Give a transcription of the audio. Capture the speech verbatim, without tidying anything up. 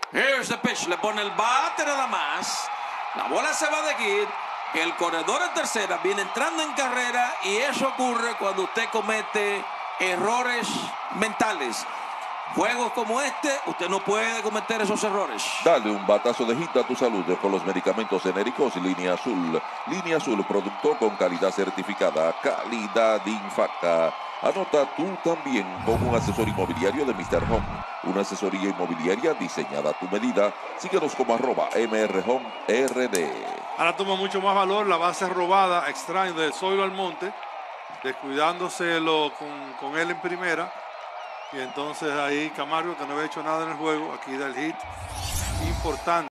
Here's the pitch. Le pone el bate nada más. La bola se va de aquí. El corredor en tercera viene entrando en carrera y eso ocurre cuando usted comete errores mentales. Juegos como este, usted no puede cometer esos errores. Dale un batazo de hit a tu salud con los medicamentos genéricos Línea Azul. Línea Azul, producto con calidad certificada, calidad Infacta. Anota tú también con un asesor inmobiliario de mister Home. Una asesoría inmobiliaria diseñada a tu medida. Síguenos como arroba M R Home R D. Ahora toma mucho más valor la base robada, extraño de Zoilo Almonte, descuidándoselo con, con él en primera. Y entonces ahí Camargo, que no había hecho nada en el juego, aquí da el hit importante.